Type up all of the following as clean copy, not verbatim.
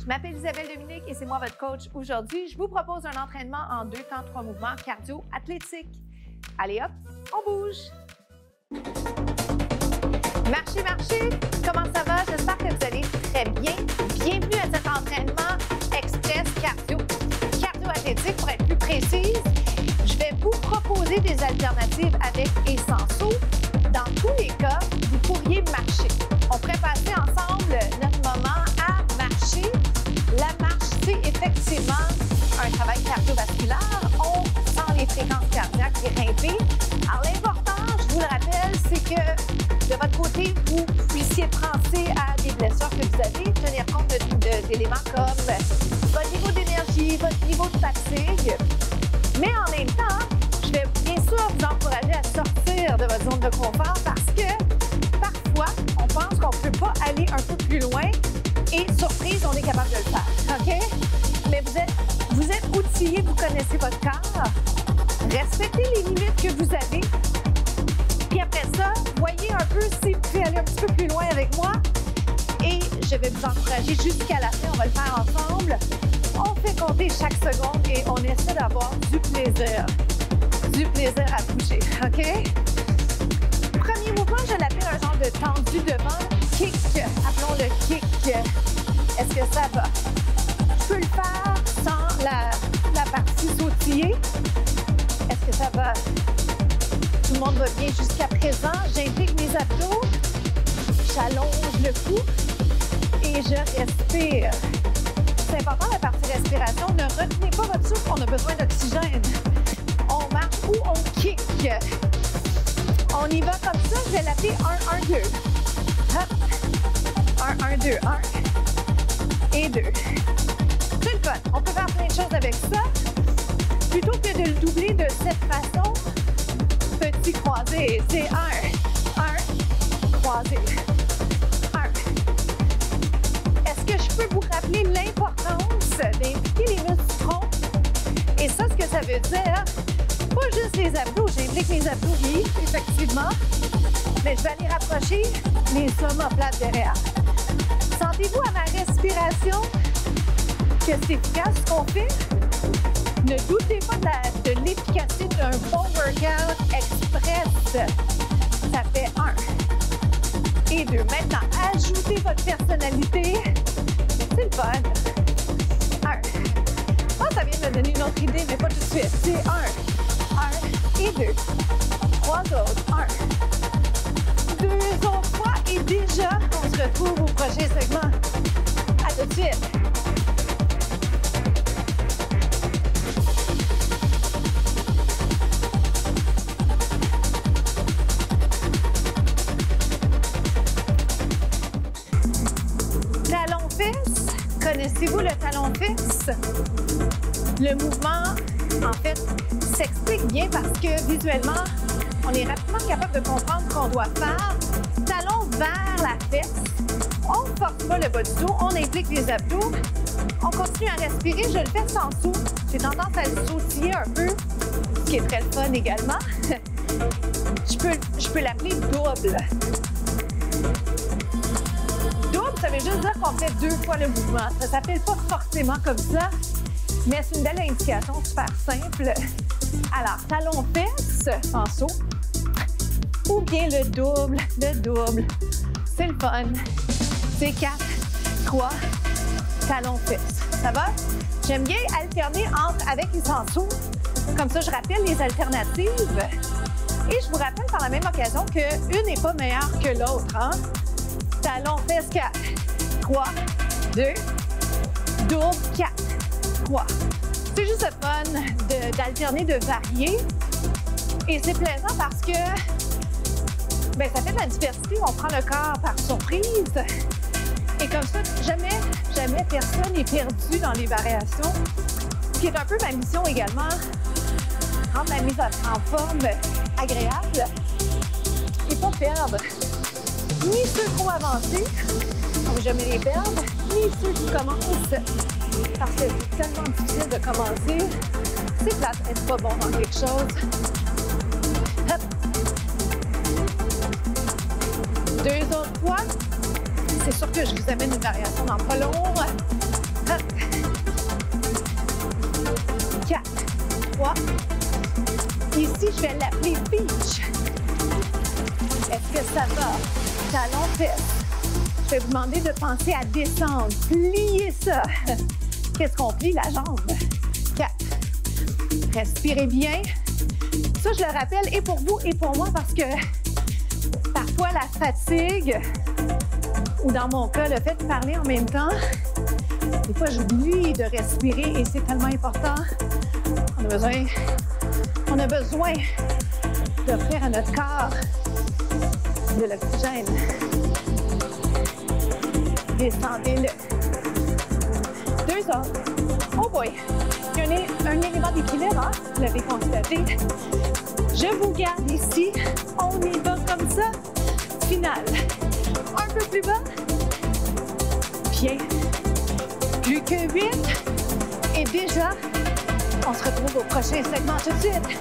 Je m'appelle Isabelle Dominique et c'est moi votre coach. Aujourd'hui, je vous propose un entraînement en 2 temps 3 mouvements cardio-athlétiques. Allez hop, on bouge! Marchez, marchez! Comment ça va? J'espère que vous allez très bien. Bienvenue à cet entraînement express cardio-athlétique pour être plus précise. Je vais vous proposer des alternatives avec et sans saut. Dans tous les cas, vous pourriez marcher. On pourrait passer ensemble notre moment à marcher. La marche, c'est effectivement un travail cardiovasculaire. On sent les fréquences cardiaques grimper. Alors, l'important, je vous le rappelle, c'est que de votre côté, vous puissiez penser à des blessures que vous avez, tenir compte d'éléments comme votre niveau d'énergie, votre niveau de fatigue. Mais en même temps, je vais bien sûr vous encourager à sortir de votre zone de confort parce que parfois, on pense qu'on ne peut pas aller un peu plus loin et, surprise, on est capable de le faire, OK? Mais vous êtes outillé, vous connaissez votre corps. Respectez les limites que vous avez. Puis après ça, voyez un peu si vous pouvez aller un petit peu plus loin avec moi. Et je vais vous encourager jusqu'à la fin. On va le faire ensemble. On fait compter chaque seconde et on essaie d'avoir du plaisir. Du plaisir à bouger, OK? Premier mouvement, je l'appelle un genre de tendu devant. Kick, appelons-le kick. Est-ce que ça va? Je peux le faire sans la partie sautillée. Est-ce que ça va? Tout le monde va bien jusqu'à présent. J'implique mes abdos. J'allonge le cou et je respire. C'est important la partie respiration. Ne retenez pas votre souffle, on a besoin d'oxygène. On marche ou on kick. On y va comme ça, je vais l'appeler 1, 1, 2. Hop. 1, 1, 2. 1 et 2. C'est le fun. On peut faire plein de choses avec ça. Plutôt que de le doubler de cette façon, petit croisé, c'est 1, 1, croisé. 1. Est-ce que je peux vous rappeler l'importance d'impliquer les muscles du tronc? Et ça, ce que ça veut dire, pas juste les abdos, j'implique mes abdos, oui, effectivement, mais je vais aller rapprocher les omoplates derrière. Sentez-vous à ma respiration que c'est efficace ce qu'on fait? Ne doutez pas de l'efficacité d'un bon workout express. Ça fait 1 et 2. Maintenant, ajoutez votre personnalité. C'est le fun. 1. Oh, ça vient de me donner une autre idée, mais pas tout de suite. C'est 1 et 2. 3 autres. 1. 2 autres fois. Et déjà, on se retrouve au prochain segment. À tout de suite. Connaissez-vous le talon-fixe? Le mouvement, en fait, s'explique bien parce que visuellement, on est rapidement capable de comprendre ce qu'on doit faire. Talon vers la fesse. On ne force pas le bas du dos, on implique les abdos. On continue à respirer, je le fais sans saut. J'ai tendance à le sautiller un peu, ce qui est très fun également. Je peux l'appeler double. Ça veut juste dire qu'on fait 2 fois le mouvement. Ça ne s'appelle pas forcément comme ça, mais c'est une belle indication super simple. Alors, talon-fesse en saut, ou bien le double, C'est le fun. C'est 4, 3, talon-fesse. Ça va? J'aime bien alterner avec et sans saut. Comme ça, je rappelle les alternatives. Et je vous rappelle par la même occasion qu'une n'est pas meilleure que l'autre. Hein? Talon-fesse 4, 3, 2, double 4, 3. C'est juste le fun d'alterner, de varier. Et c'est plaisant parce que ça fait de la diversité. On prend le corps par surprise. Et comme ça, jamais personne n'est perdu dans les variations. Ce qui est un peu ma mission également, rendre la mise en forme agréable et pas perdre ni ceux trop avancés, on ne veut jamais les perdre, ni ceux qui commencent, parce que c'est tellement difficile de commencer. C'est plate, être pas bon dans quelque chose. Hop. 2 autres fois. C'est sûr que je vous amène une variation dans pas long. 4, 3. Ici, je vais l'appeler beach. Est-ce que ça va? Talon fesses. Je vais vous demander de penser à descendre. Pliez ça. Qu'est-ce qu'on plie? La jambe. 4. Respirez bien. Ça, je le rappelle, et pour vous et pour moi, parce que parfois, la fatigue, ou dans mon cas, le fait de parler en même temps, des fois, j'oublie de respirer et c'est tellement important. On a besoin d'offrir à notre corps de l'oxygène. Descendez-le. 2 autres. Oh boy! Il y a un élément d'équilibre, hein? Vous l'avez constaté. Je vous garde ici. On y va comme ça. Finale. Un peu plus bas. Bien. Plus que 8. Et déjà, on se retrouve au prochain segment tout de suite.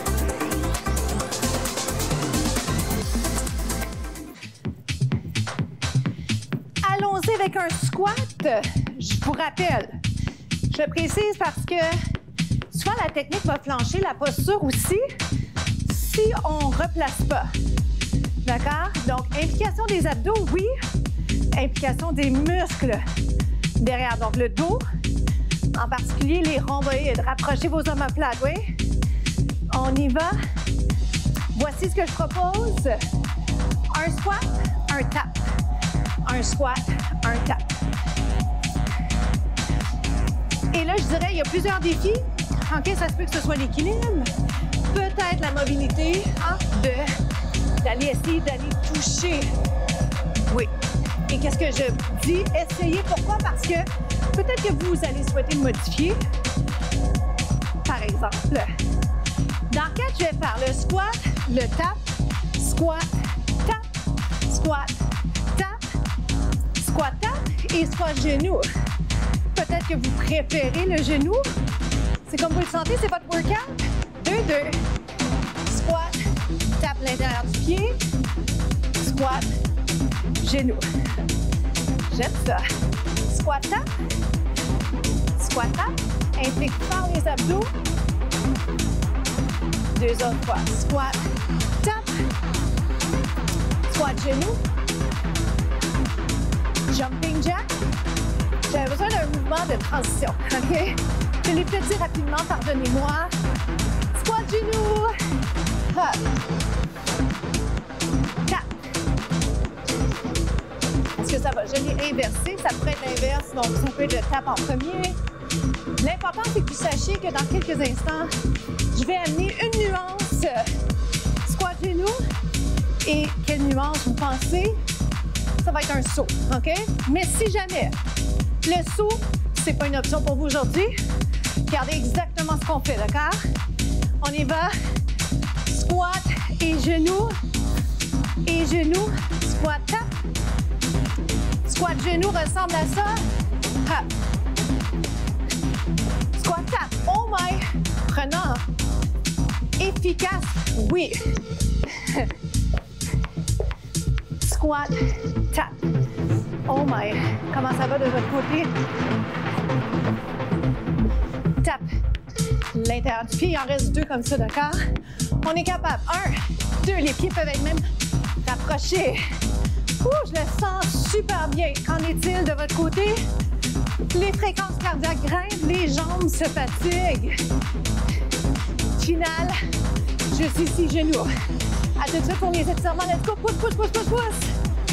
Allons-y avec un squat. Je vous rappelle, je précise parce que soit la technique va flancher, la posture aussi, si on ne replace pas. D'accord? Donc, implication des abdos, oui. Implication des muscles derrière. Donc, le dos, en particulier les rhomboïdes. Rapprochez vos omoplates, oui. On y va. Voici ce que je propose. Un squat, un tap. Un squat, un tap. Et là, je dirais, il y a plusieurs défis. OK, ça se peut que ce soit l'équilibre, peut-être la mobilité, hein, d'aller essayer d'aller toucher. Oui. Et qu'est-ce que je dis? Essayez. Pourquoi? Parce que peut-être que vous allez souhaiter le modifier. Par exemple, dans 4, je vais faire le squat, le tap, squat, tap, squat, tap, squat, tap et squat genou. Peut-être que vous préférez le genou. C'est comme vous le sentez, c'est votre workout. 2, 2. Squat, tape l'intérieur du pied. Squat, genou. J'aime ça. Squat, tap. Squat, tap. Implique fort les abdos. 2 autres fois. Squat, tap. Squat, genou. Jumping jack. J'avais besoin d'un mouvement de transition, OK? Je l'ai peut-être dit rapidement, pardonnez-moi. Squat, genou. Hop. Tap. Est-ce que ça va? Je l'ai inversé. Ça pourrait être l'inverse, donc ça peut être le tap en premier. L'important, c'est que vous sachiez que dans quelques instants, je vais amener une nuance squat, genou. Et quelle nuance vous pensez? Ça va être un saut, OK? Mais si jamais le saut, c'est pas une option pour vous aujourd'hui, regardez exactement ce qu'on fait, d'accord? On y va. Squat et genou. Et genou. Squat, tap. Squat, genou ressemble à ça. Hop. Squat, tap. Oh my! Prenant. Efficace. Oui. Squat, tap. Oh my! Comment ça va de votre côté? Tap. L'intérieur du pied, il en reste 2 comme ça, d'accord? On est capable. 1, 2, les pieds peuvent être même rapprochés. Ouh, je le sens super bien. Qu'en est-il de votre côté? Les fréquences cardiaques grimpent, les jambes se fatiguent. Finale, juste ici, genoux. À tout de suite pour les étirements. Let's go, pousse, pousse, pousse, pousse, pousse.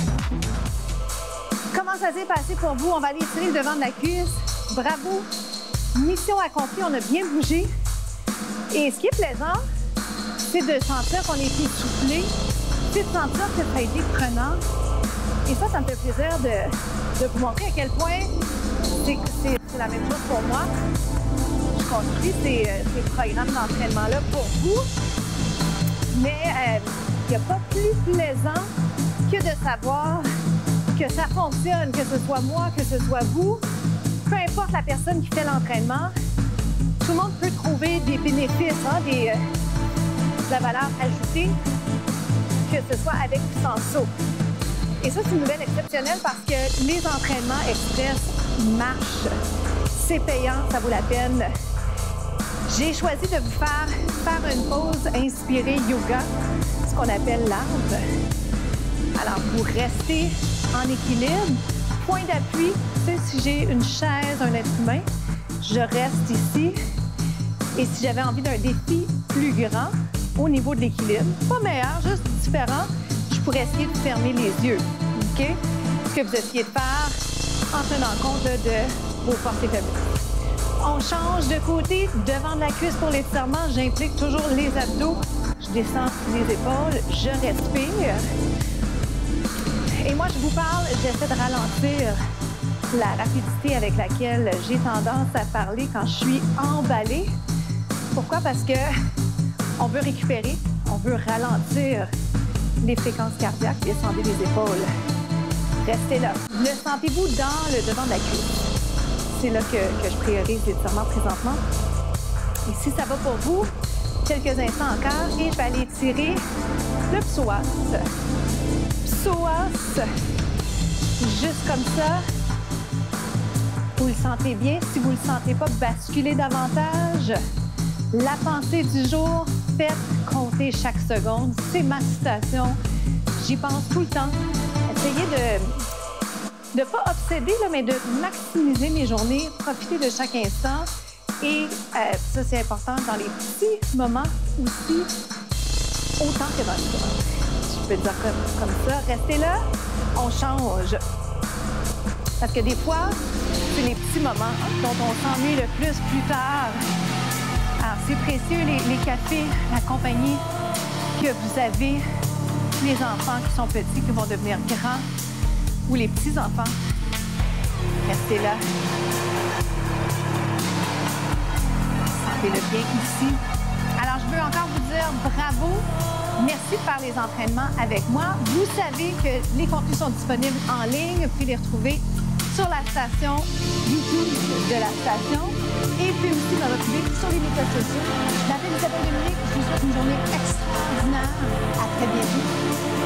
Comment ça s'est passé pour vous? On va aller tirer le devant de la cuisse. Bravo. Mission accomplie, on a bien bougé. Et ce qui est plaisant, c'est de sentir qu'on est essoufflé, c'est de sentir que ça a été prenant. Et ça me fait plaisir de vous montrer à quel point c'est la même chose pour moi. Je construis ces programmes d'entraînement-là pour vous. Mais il n'y a pas plus plaisant que de savoir que ça fonctionne, que ce soit moi, que ce soit vous. Peu importe la personne qui fait l'entraînement, tout le monde peut trouver des bénéfices, hein, de la valeur ajoutée, que ce soit avec ou sans saut. Et ça, c'est une nouvelle exceptionnelle parce que les entraînements express marchent. C'est payant, ça vaut la peine. J'ai choisi de vous faire une pause inspirée yoga, ce qu'on appelle l'arbre. Alors, pour rester en équilibre, point d'appui, tu sais, si j'ai une chaise, un être humain, je reste ici. Et si j'avais envie d'un défi plus grand au niveau de l'équilibre, pas meilleur, juste différent, je pourrais essayer de fermer les yeux. OK? Ce que vous essayez de faire en tenant compte de vos forces et faiblesses. On change de côté, devant de la cuisse pour l'étirement, j'implique toujours les abdos. Je descends les épaules, je respire. Et moi, je vous parle, j'essaie de ralentir la rapidité avec laquelle j'ai tendance à parler quand je suis emballée. Pourquoi? Parce que on veut récupérer, on veut ralentir les fréquences cardiaques, descendez les épaules. Restez là. Le sentez-vous dans le devant de la cuisse. C'est là que je priorise l'étirement présentement. Et si ça va pour vous, quelques instants encore et je vais aller étirer le psoas. Psoas. Juste comme ça. Vous le sentez bien. Si vous ne le sentez pas, basculez davantage. La pensée du jour, faites compter chaque seconde. C'est ma citation. J'y pense tout le temps. Essayez de ne pas obséder, là, mais de maximiser mes journées, profiter de chaque instant. Et ça, c'est important dans les petits moments aussi, autant que dans les grands. Je peux dire comme ça. Restez là, on change. Parce que des fois, c'est les petits moments dont on s'ennuie le plus tard. Alors, c'est précieux, les cafés, la compagnie que vous avez, les enfants qui sont petits, qui vont devenir grands, ou les petits-enfants. Restez là. Sentez-le bien ici. Alors, je veux encore vous dire bravo. Merci de faire les entraînements avec moi. Vous savez que les contenus sont disponibles en ligne. Vous pouvez les retrouver sur la station YouTube de la station et puis aussi dans votre public sur les médias sociaux. Je m'appelle Isabelle Dominique. Je vous souhaite une journée extraordinaire. À très bientôt.